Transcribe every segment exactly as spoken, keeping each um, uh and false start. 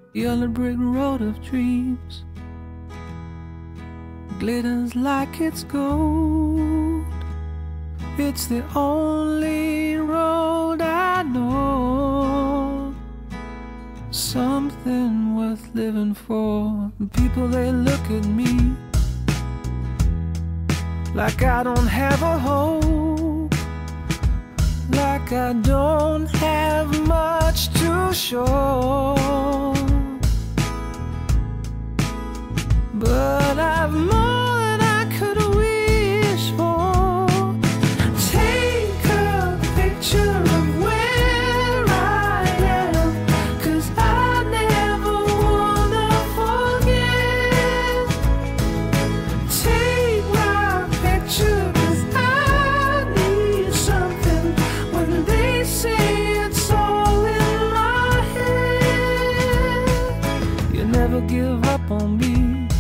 Yellow brick road of dreams glitters like it's gold. It's the only road I know. Something worth living for. People, they look at me like I don't have a hope, like I don't have much to show. But I've more than I could wish for. Take a picture of where I am, 'cause I never wanna forget. Take my picture, 'cause I need something when they say it's all in my head. You never give up on me,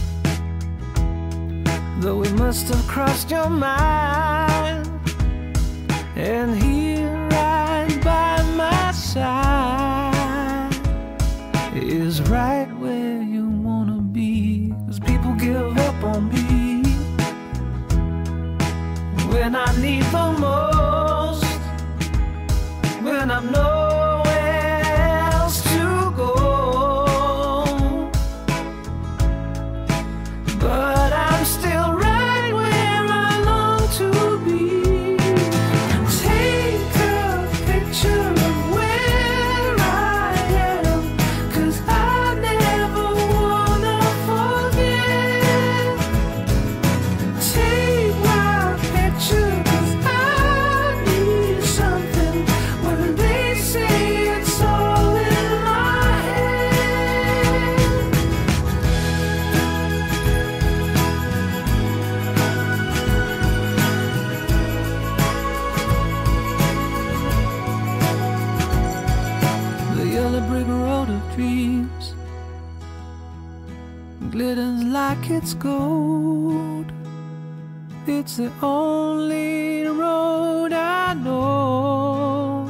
though it must have crossed your mind. And here right by my side is right where you wanna be. 'Cause people give up on me when I need the most, when I'm nowhere else to go. But I'm still right where I long to be. Take a picture of where I am, 'cause I never wanna forget. Take my picture, 'cause I need something when they say it's all in my head. The yellow brick road of dreams glitters like it's gold. It's the only road I know,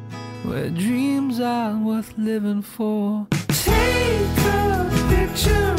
where dreams are worth living for. Take a picture